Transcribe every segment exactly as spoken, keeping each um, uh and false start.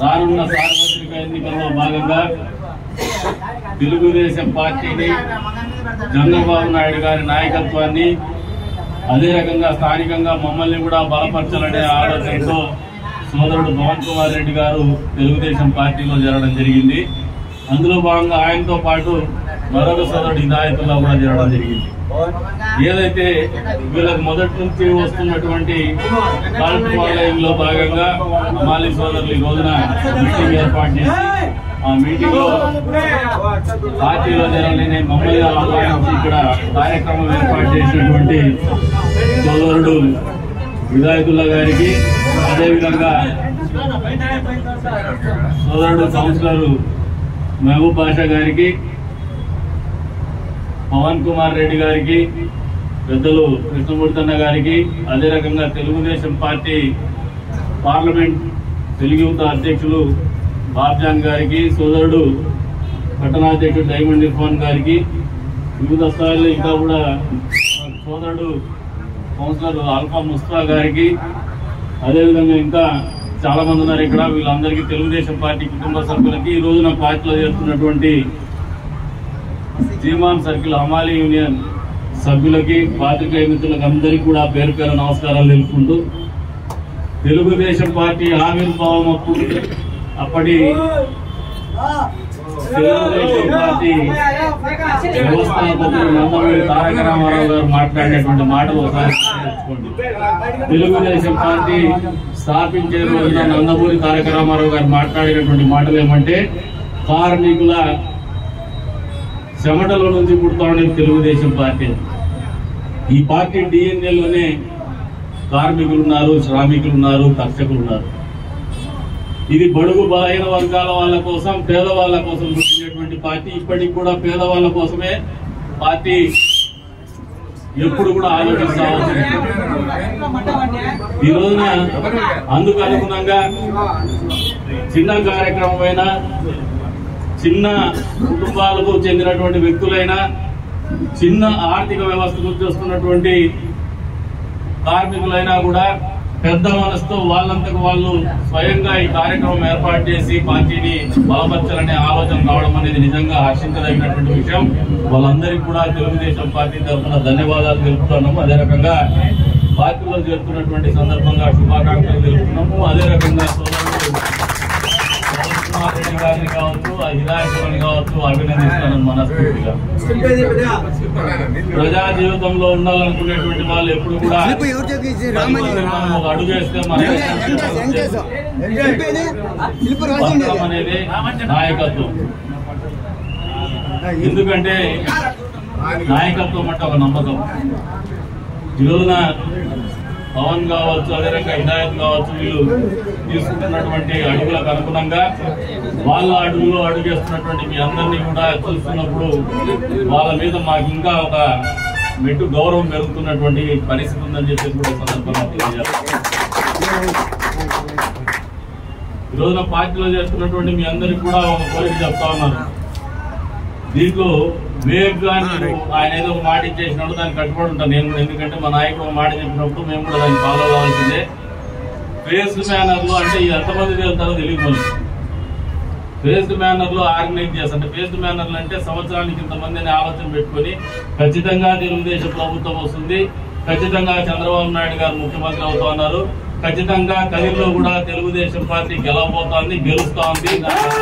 రానున్న సార్వత్రిక ఎన్నికల్లో భాగంగా తెలుగుదేశం పార్టీని చంద్రబాబు నాయుడు గారి నాయకత్వాన్ని అదే రకంగా స్థానికంగా మమ్మల్ని కూడా బలపరచాలనే ఆలోచనతో సోదరుడు పవన్ కుమార్ రెడ్డి గారు తెలుగుదేశం పార్టీలో చేరడం జరిగింది. అందులో భాగంగా ఆయనతో పాటు మరొక సోదరుడు హిదాయతుల్లా కూడా చేరడం జరిగింది. ఏదైతే వీళ్ళకి మొదటి నుంచి వస్తున్నటువంటి కాల్పువాలయంలో భాగంగా అమాలి సోదరులు ఈ రోజున మీటింగ్ ఏర్పాటు చేసి ఆ మీటింగ్ లో పార్టీలో జరగలేని మమ్మల్ని ఆహ్వానించి ఇక్కడ కార్యక్రమం ఏర్పాటు చేసినటువంటి సోదరుడు హిదాయతుల్లా గారికి, అదేవిధంగా సోదరుడు కౌన్సిలర్ మహబూబ్ బాషా గారికి, పవన్ కుమార్ రెడ్డి గారికి, పెద్దలు కృష్ణమూర్తన్న గారికి, అదే రకంగా తెలుగుదేశం పార్టీ పార్లమెంట్ తెలుగు యువత అధ్యక్షులు బాబ్జాన్ గారికి, సోదరుడు పట్టణాధ్యక్షుడు డైమండ్ ఇర్ఫాన్ గారికి, వివిధ స్థాయిలో ఇంకా కూడా సోదరుడు కౌన్సిలర్ ఆల్ఫా ముస్తా గారికి, అదేవిధంగా ఇంకా చాలా మంది ఉన్నారు ఇక్కడ. వీళ్ళందరికీ తెలుగుదేశం పార్టీ కుటుంబ సభ్యులకి, ఈ రోజున పార్టీలో చేస్తున్నటువంటి జీమాన్ సర్కిల్ హమాలి యూనియన్ సభ్యులకి, పాత్రికేయ మిత్రులకు అందరికీ కూడా పేరు పేరు నమస్కారాలు తెలుపుకుంటూ, తెలుగుదేశం పార్టీ ఆవిర్భావం అప్పుడు అప్పటి తెలుగుదేశం పార్టీ వ్యవస్థాపకులు నందమూరి తారక రామారావు గారు మాట్లాడినటువంటి మాటలు ఒకసారి తెలుసుకోండి. తెలుగుదేశం పార్టీ స్థాపించే రోజున నందమూరి తారక రామారావు గారు మాట్లాడినటువంటి మాటలు ఏమంటే, కార్మికుల చెమటలో నుంచి పుడతా ఉండేది తెలుగుదేశం పార్టీ. ఈ పార్టీ డిఎన్ఏలోనే కార్మికులు ఉన్నారు, శ్రామికులు ఉన్నారు, కర్షకులు ఉన్నారు. ఇది బడుగు బలహీన వర్గాల వాళ్ళ కోసం, పేదవాళ్ల కోసం పుట్టినటువంటి పార్టీ. ఇప్పటికి కూడా పేదవాళ్ల కోసమే పార్టీ ఎప్పుడు కూడా ఆలోచిస్తా ఉంది. ఈ రోజున అందుకు అనుగుణంగా చిన్న కార్యక్రమమైనా, చిన్న కుటుంబాలకు చెందినటువంటి వ్యక్తులైనా, చిన్న ఆర్థిక వ్యవస్థ నుంచి వస్తున్నటువంటి కార్మికులైనా కూడా పెద్ద మనసుతో వాళ్ళంతకు వాళ్ళు స్వయంగా ఈ కార్యక్రమం ఏర్పాటు చేసి పార్టీని బలపరచాలనే ఆలోచన రావడం అనేది నిజంగా హర్షించదగినటువంటి విషయం. వాళ్ళందరికీ కూడా తెలుగుదేశం పార్టీ తరఫున ధన్యవాదాలు తెలుపుతున్నాము. అదే రకంగా పార్టీలో చేరుతున్నటువంటి సందర్భంగా శుభాకాంక్షలు తెలుపుతున్నాము. అదే రకంగా సోదరుడు కుమార్ రెడ్డి గారిని కావచ్చు, హిదాయతుల్లాని కావచ్చు అభినందిస్తున్నాను మనస్ఫూర్తిగా. ప్రజా జీవితంలో ఉండాలనుకునేటువంటి వాళ్ళు ఎప్పుడు కూడా ఒక అడుగు వేస్తే మన అనేది నాయకత్వం. ఎందుకంటే నాయకత్వం అంటే ఒక నమ్మకం. ఈ రోజున పవన్ కావచ్చు, అదే రకంగా హిదాయత్ కావచ్చు, వీళ్ళు తీసుకుంటున్నటువంటి అడుగులకు అనుగుణంగా వాళ్ళ అడుగులో అడుగేస్తున్నటువంటి మీ అందరినీ కూడా చూస్తున్నప్పుడు వాళ్ళ మీద మాకు ఇంకా ఒక మెట్టు గౌరవం పెరుగుతున్నటువంటి పరిస్థితి ఉందని చెప్పేసి కూడా సందర్భంగా తెలియజేయాలి. ఈ రోజున పార్టీలో చేస్తున్నటువంటి మీ అందరికి కూడా ఒక కోరిక చెప్తా ఉన్నారు. దీంట్లో వేగ్గా ఆయన ఏదో ఒక మాట ఇచ్చేసినప్పుడు దానికి కట్టుబడి ఉంటాను నేను కూడా. ఎందుకంటే మా నాయకుడు ఒక మాట చెప్పినప్పుడు మేము కూడా దాన్ని ఫాలో కావాల్సిందే. ఫేస్డ్ మేనర్ లో అంటే ఇది ఎంతమంది వెళ్తారో తెలియదు. మళ్ళీ ఫేస్డ్ మేనర్ లో ఆర్గనైజ్ చేస్తారు. ఫేస్డ్ మేనర్లు అంటే సంవత్సరానికి ఇంతమందిని ఆలోచన పెట్టుకుని ఖచ్చితంగా తెలుగుదేశం ప్రభుత్వం వస్తుంది, ఖచ్చితంగా చంద్రబాబు నాయుడు గారు ముఖ్యమంత్రి అవుతా ఉన్నారు, ఖచ్చితంగా కదిలో కూడా తెలుగుదేశం పార్టీ గెలవబోతోంది, గెలుస్తా ఉంది.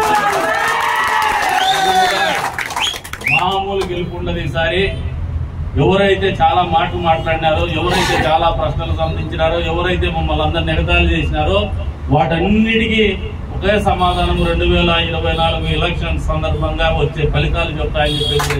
మామూలు గెలుపు ఉండదు ఈసారి. ఎవరైతే చాలా మాటలు మాట్లాడినారో, ఎవరైతే చాలా ప్రశ్నలు సంధించినారో, ఎవరైతే మమ్మల్ని అందరినీ ఎగతాళి చేసినారో వాటన్నిటికీ ఒకే సమాధానం రెండు వేల ఇరవై నాలుగు ఎలక్షన్ సందర్భంగా వచ్చే ఫలితాలు చెప్తాయని చెప్పేసి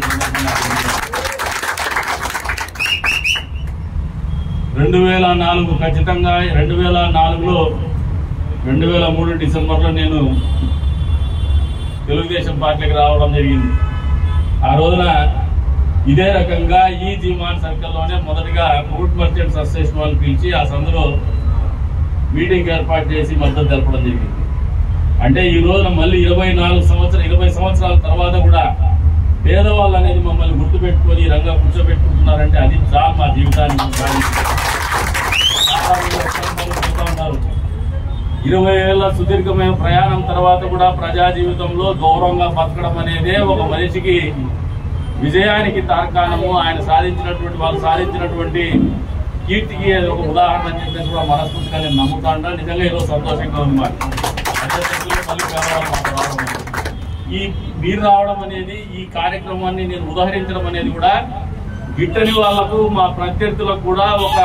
రెండు వేల నాలుగు ఖచ్చితంగా రెండు వేల నాలుగులో రెండు వేల మూడు డిసెంబర్లో నేను తెలుగుదేశం పార్టీకి రావడం జరిగింది. ఆ రోజున ఇదే రకంగా ఈ జీమాన్ సర్కిల్లోనే మొదటిగా ఫుడ్ మర్చెంట్స్ అసోసియేషన్ వాళ్ళు పిలిచి ఆ సందులో మీటింగ్ ఏర్పాటు చేసి మద్దతు తెలపడం జరిగింది. అంటే ఈ రోజున మళ్ళీ ఇరవై నాలుగు సంవత్సరాలు ఇరవై సంవత్సరాల తర్వాత కూడా పేదవాళ్ళు అనేది మమ్మల్ని గుర్తుపెట్టుకొని రంగా కూర్చోబెట్టుకుంటున్నారంటే అది చాలా మా జీవితాన్ని ఉన్నారు. ఇరవై ఏళ్ల సుదీర్ఘమైన ప్రయాణం తర్వాత కూడా ప్రజా జీవితంలో గౌరవంగా బతకడం అనేదే ఒక మనిషికి విజయానికి తార్కాణము. ఆయన సాధించినటువంటి వాళ్ళు సాధించినటువంటి కీర్తికి అది ఒక ఉదాహరణ అని చెప్పేసి కూడా మనస్ఫూర్తిగా నేను నమ్ముతా ఉంటా. నిజంగా ఈరోజు సంతోషంగా ఉంది. మరి మళ్ళీ రావడం ఈ మీరు రావడం అనేది ఈ కార్యక్రమాన్ని నేను ఉదాహరించడం అనేది కూడా గిట్టని వాళ్లకు మా ప్రత్యర్థులకు కూడా ఒక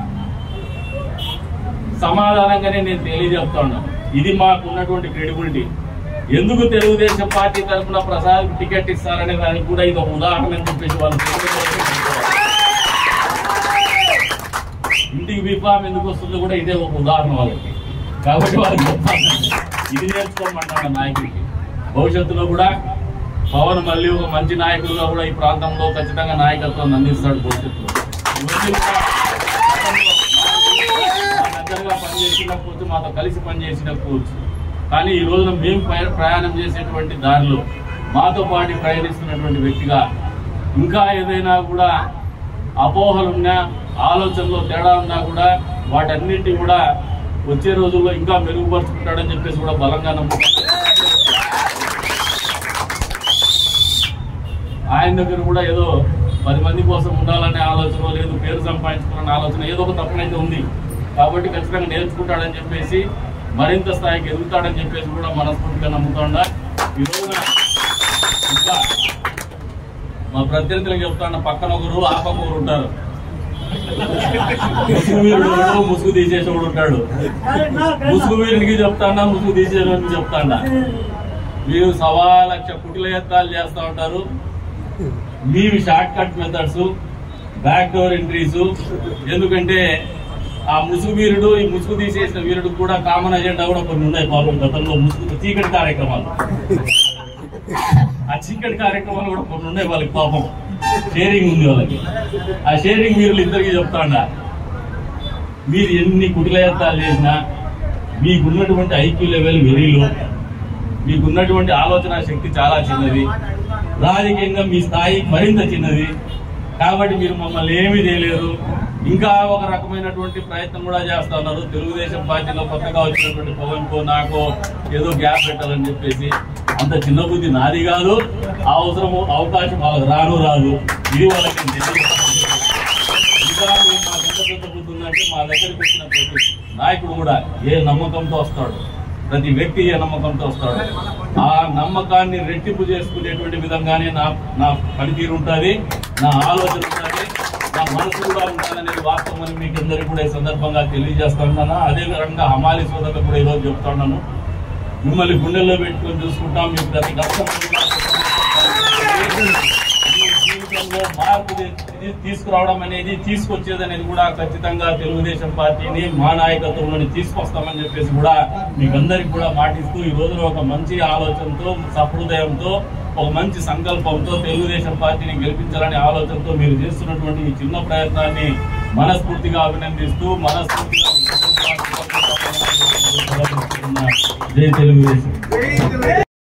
సమాధానంగానే నేను తెలియజేస్తా ఉన్నాను. ఇది మాకు ఉన్నటువంటి క్రెడిబిలిటీ. ఎందుకు తెలుగుదేశం పార్టీ తరఫున ప్రసాద్ టికెట్ ఇస్తారనే దానికి కూడా ఇది ఒక ఉదాహరణ అని చెప్పేసి వాళ్ళు ఇంటికి బీఫామ్ ఎందుకు వస్తుందో కూడా ఇదే ఒక ఉదాహరణ వాళ్ళకి. కాబట్టి వాళ్ళకి చెప్తాను, ఇది నేర్చుకోమంటాడు నాయకుడికి. భవిష్యత్తులో కూడా పవన్ మళ్ళీ ఒక మంచి నాయకులుగా కూడా ఈ ప్రాంతంలో ఖచ్చితంగా నాయకత్వాన్ని అందిస్తాడు. భవిష్యత్తులో దగ్గరగా పనిచేసినప్పుడు మాతో కలిసి పనిచేసినప్పుడు, కానీ ఈ రోజున మేము ప్రయాణం చేసేటువంటి దారిలో మాతో పాటు ప్రయాణిస్తున్నటువంటి వ్యక్తిగా ఇంకా ఏదైనా కూడా అపోహలున్నా ఆలోచనలో తేడా ఉన్నా కూడా వాటన్నింటి కూడా వచ్చే రోజుల్లో ఇంకా మెరుగుపరుచుకుంటాడని చెప్పేసి కూడా బలంగా నమ్ముతాను. ఆయన దగ్గర కూడా ఏదో పది మంది కోసం ఉండాలనే ఆలోచన లేదు, పేరు సంపాదించుకోవాలనే ఆలోచన ఏదో ఒక తప్పనైతే ఉంది. కాబట్టి ఖచ్చితంగా నేర్చుకుంటాడని చెప్పేసి మరింత స్థాయికి ఎదుగుతాడని చెప్పేసి కూడా మనస్ఫూర్తిగా నమ్ముతాండా. ఈ రోజున ఇంకా మా ప్రత్యర్థులకు చెప్తాండ, పక్కన ఒకరు ఆ పక్క ఒకరు ఉంటారు. ముసుగు వీరుడు ముసుగు తీసేసేవాడు ఉంటాడు. ముసుగు వీరుడికి చెప్తాండా, ముసుగు తీసేవాడికి చెప్తాండా. మీరు సవా లక్ష కుటిల యత్నాలు చేస్తూ ఉంటారు. మీవి short cut methods, back door entries. ఎందుకంటే ఆ ముసుగు వీరుడు ఈ ముసుగు తీసేసిన వీరుడు కూడా కామన్ అజెండా కూడా కొన్ని ఉన్నాయి. పాపం గతంలో ముసుగు చీకటి కార్యక్రమాలు, ఆ చీకటి కార్యక్రమాలు కూడా కొన్ని ఉన్నాయి వాళ్ళకి. పాపం షేరింగ్ ఉంది వాళ్ళకి. ఆ షేరింగ్ వీరులు ఇద్దరికి చెప్తాండా, మీరు ఎన్ని కుటిలయత్నాలు చేసినా మీకున్నటువంటి ఐక్యూ లెవెల్ వెరీ లో, మీకున్నటువంటి ఆలోచన శక్తి చాలా చిన్నది, రాజకీయంగా మీ స్థాయి మరింత చిన్నది. కాబట్టి మీరు మమ్మల్ని ఏమీ చేయలేరు. ఇంకా ఒక రకమైనటువంటి ప్రయత్నం కూడా చేస్తా ఉన్నారు. తెలుగుదేశం పార్టీలో కొత్తగా వచ్చినటువంటి పవన్ కో నాకో ఏదో గ్యాప్ పెట్టాలని చెప్పేసి. అంత చిన్న బుద్ధి నాది కాదు. ఆ అవసరం అవకాశం వాళ్ళకి రాను రాదు. ఇది వాళ్ళకి ఇంకా మాకు ఎంత పెద్ద బుద్ధి ఉందంటే, మా దగ్గరికి వచ్చిన ప్రతి నాయకుడు కూడా ఏ నమ్మకంతో వస్తాడు, ప్రతి వ్యక్తి ఏ నమ్మకంతో వస్తాడు. ఆ నమ్మకాన్ని రెట్టింపు చేసుకునేటువంటి విధంగానే నా నా పనితీరు ఉంటుంది, నా ఆలోచన ఉంటుంది, నా మనసు కూడా ఉంటుందనేది వాస్తవం అని మీకు అందరికీ కూడా ఈ సందర్భంగా తెలియజేస్తున్నాను. అదే విధంగా హమాలి సోదరులకు కూడా ఈరోజు చెప్తున్నాను, మిమ్మల్ని గుండెల్లో పెట్టుకొని చూసుకుంటాం. మీకు ప్రతి కష్టం జీవితంలో మార్పు తీసుకురావడం అనేది, తీసుకొచ్చేది అనేది కూడా ఖచ్చితంగా తెలుగుదేశం పార్టీని మా నాయకత్వంలోని తీసుకొస్తామని చెప్పేసి కూడా మీకు అందరికి కూడా మాటిస్తూ, ఈ రోజున ఒక మంచి ఆలోచనతో, సహృదయంతో, ఒక మంచి సంకల్పంతో తెలుగుదేశం పార్టీని గెలిపించాలనే ఆలోచనతో మీరు చేస్తున్నటువంటి ఈ చిన్న ప్రయత్నాన్ని మనస్ఫూర్తిగా అభినందిస్తూ, మనస్ఫూర్తిగా జై తెలుగుదేశం.